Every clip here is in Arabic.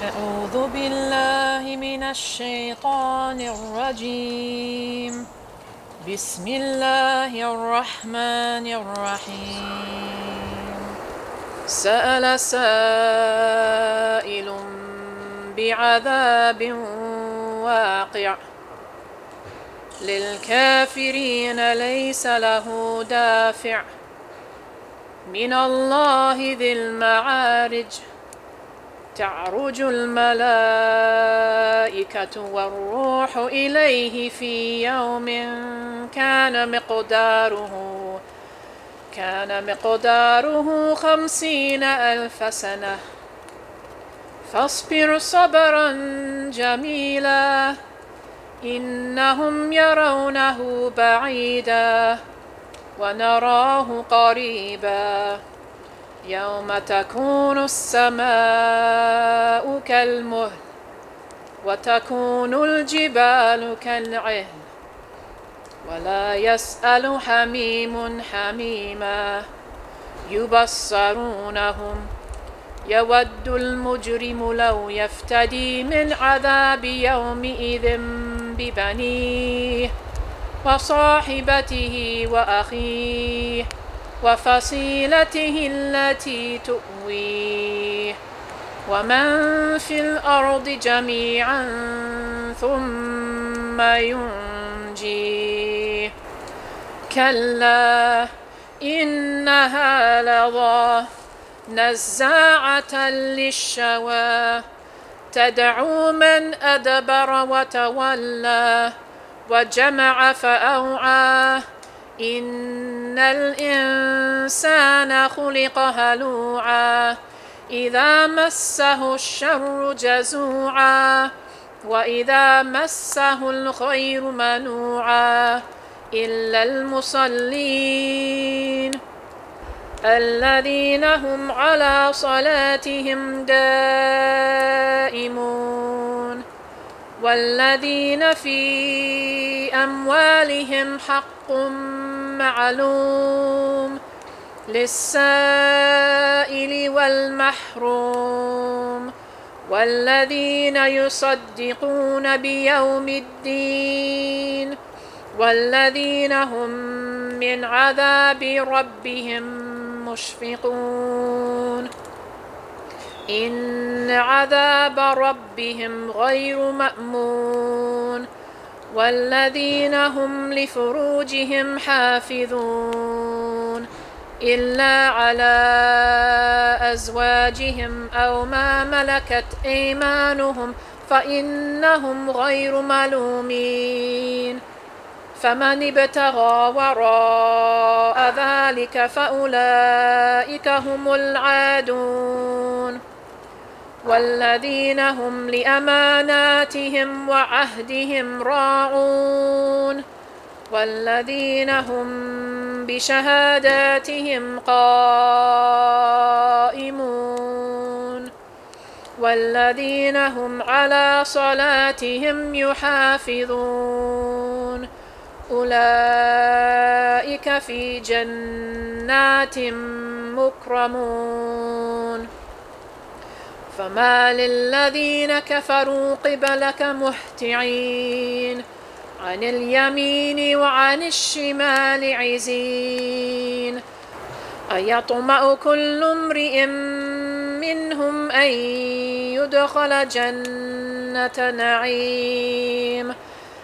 أعوذ بالله من الشيطان الرجيم. بسم الله الرحمن الرحيم. سأل سائل بعذاب واقع للكافرين ليس له دافع من الله ذي المعارج. تعرج الملائكة والروح إليه في يوم كان مقداره 50,000 سنة. فاصبر صبرا جميلا إنهم يرونه بعيدا ونراه قريبا. يوم تكون السماء كالمهل وتكون الجبال كالعهن ولا يسأل حميم حميما. يبصرونهم يود المجرم لو يفتدي من عذاب يومئذ ببنيه وصاحبته وأخيه وفصيلته التي تؤويه ومن في الأرض جميعا ثم ينجيه. كلا إنها لظى نزاعة للشوى تدعو من أدبر وتولى وجمع فأوعى. إن الإنسان خلق هلوعا إذا مسه الشر جزوعا وإذا مسه الخير منوعا إلا المصلين الذين هم على صلاتهم دائمون والذين في أموالهم حق معلوم للسائل والمحروم والذين يصدقون بيوم الدين والذين هم من عذاب ربهم مشفقون. إن عذاب ربهم غير مأمون والذين هم لفروجهم حافظون إلا على أزواجهم أو ما ملكت أيمانهم فإنهم غير ملومين. فمن ابتغى وراء ذلك فأولئك هم العادون والذين هم لأماناتهم وعهدهم راعون والذين هم بشهاداتهم قائمون والذين هم على صلاتهم يحافظون أولئك في جنات مكرمون. فما للذين كفروا قبلك مهطعين عن اليمين وعن الشمال عزين. أيطمع كل امرئ منهم أن يدخل جنة نعيم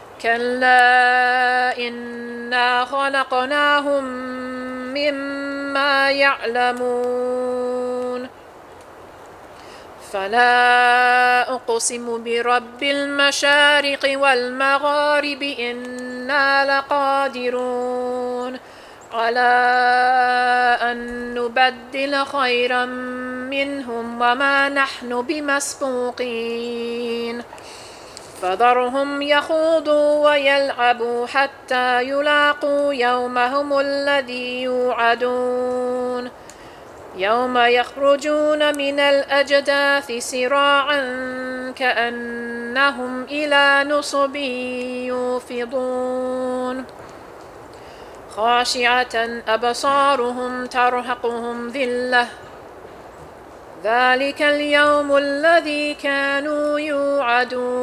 كلا إنا خلقناهم مما يعلمون. فلا أقسم برب المشارق والمغارب إنا لقادرون على أن نبدل خيرا منهم وما نحن بمسبوقين. فذرهم يخوضوا ويلعبوا حتى يلاقوا يومهم الذي يوعدون يوم يخرجون من الأجداث سراعا كأنهم إلى نصب يوفضون. خاشعة أبصارهم ترهقهم ذلة ذلك اليوم الذي كانوا يوعدون